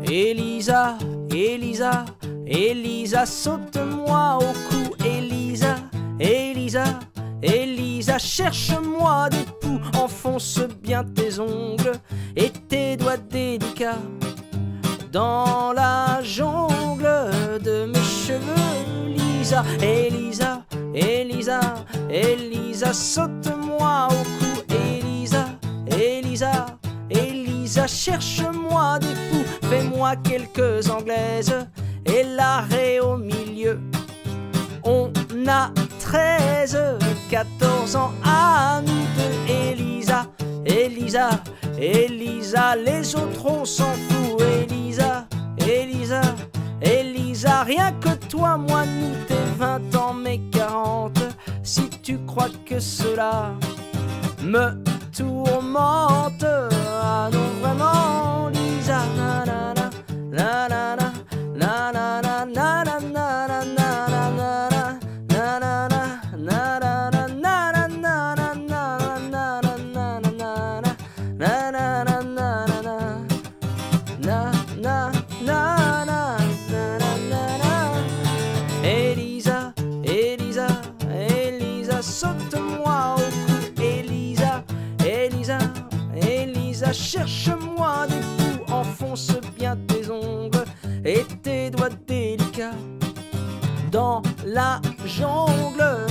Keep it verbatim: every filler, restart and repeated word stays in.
Elisa, Elisa, Elisa, saute-moi au cou. Elisa, Elisa, Elisa, cherche-moi des poux. Enfonce bien tes ongles et tes doigts délicats dans la jungle de mes cheveux. Elisa, Elisa, Elisa, Elisa, saute-moi au cou. Elisa, Elisa, Elisa, cherche-moi des poux. Fais-moi quelques anglaises et l'arrêt au milieu. On a treize, quatorze ans à nous deux. Elisa, Elisa, Elisa, les autres on s'en fout. Elisa, Elisa, Elisa, rien que toi, moi, nous, tes vingt ans, mes quarante. Si tu crois que cela me tourmente, ah non vraiment, Lisa, na na na, na na na, na na na, na na na, na na na, na na na, na na Elisa, Elisa, Elisa, saute-moi au cou. Elisa, Elisa, Elisa, cherche-moi des poux. Enfonce bien tes ongles et tes doigts délicats dans la jungle